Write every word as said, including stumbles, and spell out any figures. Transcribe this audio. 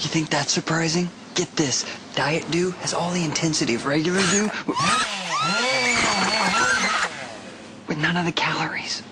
You think that's surprising? Get this, Diet Dew has all the intensity of regular Dew with none of the calories.